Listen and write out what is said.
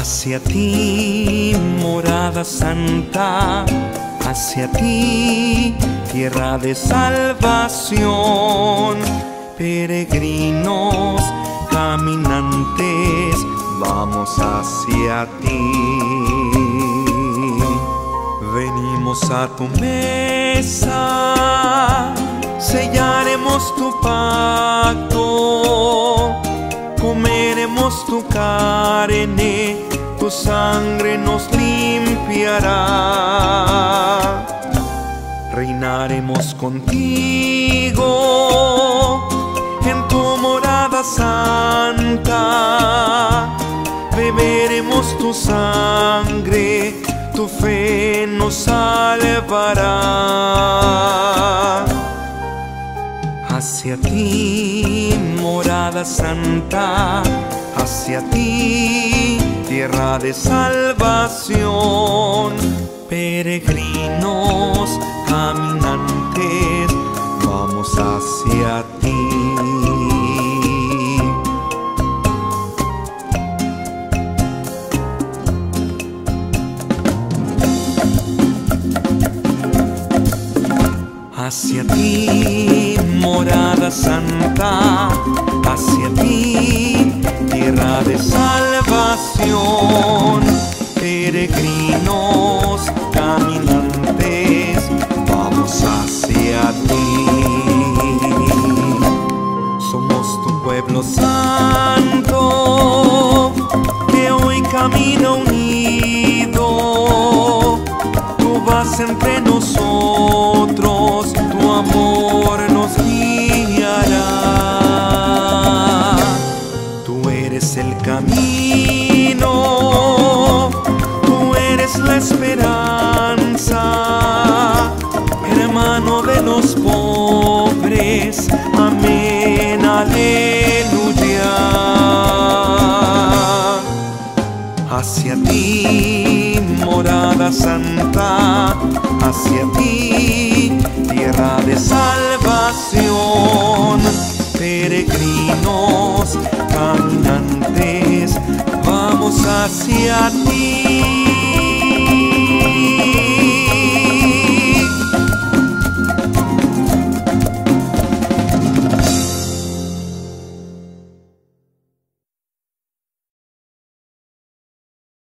Hacia ti, morada santa, hacia ti, tierra de salvación. Peregrinos, caminantes, vamos hacia ti. Venimos a tu mesa, sellaremos tu pacto, comeremos tu carne, tu sangre nos limpiará. Reinaremos contigo en tu morada santa, beberemos tu sangre, tu fe nos salvará. Hacia ti, morada santa, hacia ti, tierra de salvación. Peregrinos, caminantes, vamos hacia ti. Hacia ti, morada santa, hacia ti, tierra de salvación. Peregrinos, caminantes, vamos hacia ti. Somos tu pueblo santo, que hoy camina unido. Tú vas entre nosotros, tu amor nos guiará. Tú eres el camino, tú eres la esperanza, hermano de los pobres. Amén, aleluya. Hacia ti, morada santa, hacia ti, tierra de salvación. Peregrinos, caminantes, vamos hacia ti.